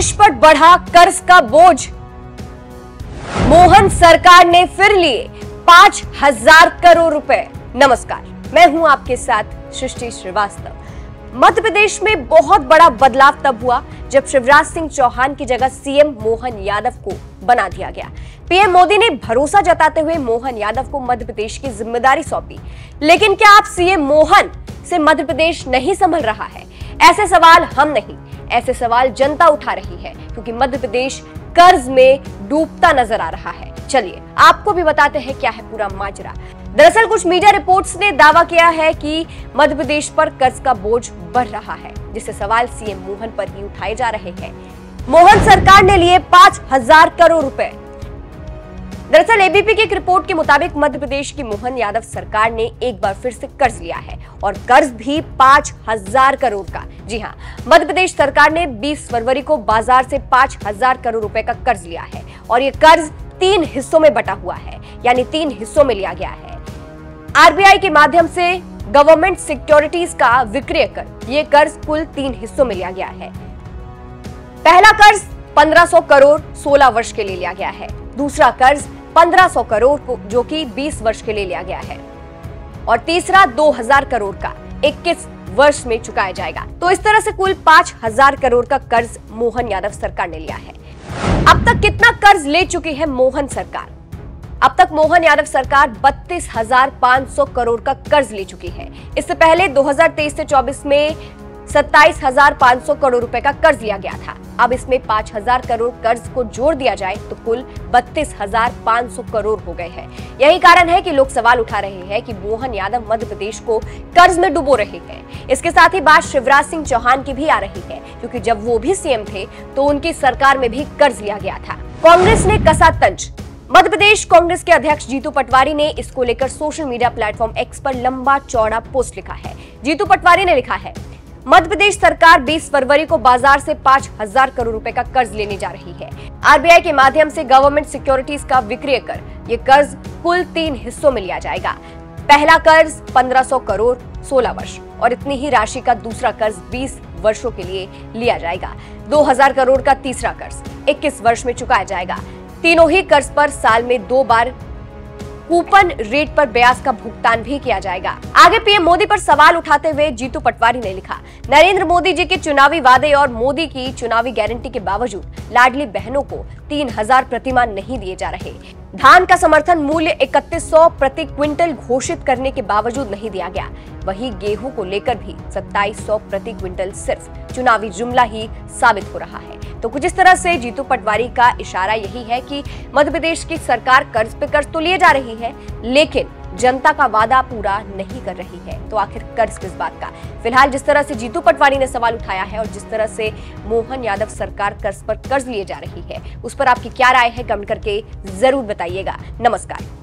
देश पर बढ़ा कर्ज का बोझ। मोहन सरकार ने फिर लिए 5,000 करोड़ रुपए। नमस्कार, मैं हूं आपके साथ सृष्टि श्रीवास्तव। मध्य प्रदेश में बहुत बड़ा बदलाव तब हुआ जब शिवराज सिंह चौहान की जगह सीएम मोहन यादव को बना दिया गया। पीएम मोदी ने भरोसा जताते हुए मोहन यादव को मध्य प्रदेश की जिम्मेदारी सौंपी। लेकिन क्या आप सीएम मोहन से मध्य प्रदेश नहीं संभल रहा है? ऐसे सवाल हम नहीं, ऐसे सवाल जनता उठा रही है, क्योंकि मध्य प्रदेश कर्ज में डूबता नजर आ रहा है। चलिए आपको भी बताते हैं क्या है पूरा माजरा। दरअसल कुछ मीडिया रिपोर्ट्स ने दावा किया है कि मध्य प्रदेश पर कर्ज का बोझ बढ़ रहा है, जिससे सवाल सीएम मोहन पर ही उठाए जा रहे हैं। मोहन सरकार ने लिए 5,000 करोड़ रुपए। दरअसल एबीपी की एक रिपोर्ट के मुताबिक मध्य प्रदेश की मोहन यादव सरकार ने एक बार फिर से कर्ज लिया है, और कर्ज भी 5,000 करोड़ का। जी हां, मध्य प्रदेश सरकार ने 20 फरवरी को बाजार से 5,000 करोड़ रुपए का कर्ज लिया है, और ये कर्ज 3 हिस्सों में बटा हुआ है, यानी 3 हिस्सों में लिया गया है। आरबीआई के माध्यम से गवर्नमेंट सिक्योरिटीज का विक्रय कर ये कर्ज कुल 3 हिस्सों में लिया गया है। पहला कर्ज 1,500 करोड़ 16 वर्ष के लिए लिया गया है। दूसरा कर्ज 1,500 करोड़ को जो कि 20 वर्ष के लिए लिया गया है, और तीसरा 2,000 करोड़ का 21 वर्ष में चुकाया जाएगा। तो इस तरह से कुल 5,000 करोड़ का कर्ज मोहन यादव सरकार ने लिया है। अब तक कितना कर्ज ले चुकी है मोहन सरकार? अब तक मोहन यादव सरकार 32,500 करोड़ का कर्ज ले चुकी है। इससे पहले 2023 से 24 में 27,500 करोड़ रुपए का कर्ज लिया गया था। अब इसमें 5,000 करोड़ कर्ज को जोड़ दिया जाए तो कुल 32,500 करोड़ हो गए हैं। यही कारण है कि लोग सवाल उठा रहे हैं कि मोहन यादव मध्य प्रदेश को कर्ज में डुबो रहे हैं। इसके साथ ही बात शिवराज सिंह चौहान की भी आ रही है, क्योंकि जब वो भी सीएम थे तो उनकी सरकार में भी कर्ज लिया गया था। कांग्रेस ने कसा तंज। मध्य प्रदेश कांग्रेस के अध्यक्ष जीतू पटवारी ने इसको लेकर सोशल मीडिया प्लेटफॉर्म एक्स पर लंबा चौड़ा पोस्ट लिखा है। जीतू पटवारी ने लिखा है, मध्य प्रदेश सरकार 20 फरवरी को बाजार से 5,000 करोड़ रुपए का कर्ज लेने जा रही है। आरबीआई के माध्यम से गवर्नमेंट सिक्योरिटीज का विक्रय कर ये कर्ज कुल 3 हिस्सों में लिया जाएगा। पहला कर्ज 1,500 करोड़ 16 वर्ष, और इतनी ही राशि का दूसरा कर्ज 20 वर्षों के लिए लिया जाएगा। 2,000 करोड़ का तीसरा कर्ज 21 वर्ष में चुकाया जाएगा। तीनों ही कर्ज पर साल में 2 बार कूपन रेट पर ब्याज का भुगतान भी किया जाएगा। आगे पीएम मोदी पर सवाल उठाते हुए जीतू पटवारी ने लिखा, नरेंद्र मोदी जी के चुनावी वादे और मोदी की चुनावी गारंटी के बावजूद लाडली बहनों को 3,000 प्रतिमाह नहीं दिए जा रहे। धान का समर्थन मूल्य 3,100 प्रति क्विंटल घोषित करने के बावजूद नहीं दिया गया। वहीं गेहूं को लेकर भी 2,700 प्रति क्विंटल सिर्फ चुनावी जुमला ही साबित हो रहा है। तो कुछ इस तरह से जीतू पटवारी का इशारा यही है कि मध्य प्रदेश की सरकार कर्ज पे कर्ज तो लिए जा रही है, लेकिन जनता का वादा पूरा नहीं कर रही है। तो आखिर कर्ज किस बात का? फिलहाल जिस तरह से जीतू पटवारी ने सवाल उठाया है और जिस तरह से मोहन यादव सरकार कर्ज पर कर्ज लिए जा रही है, उस पर आपकी क्या राय है? कमेंट करके जरूर बताइएगा। नमस्कार।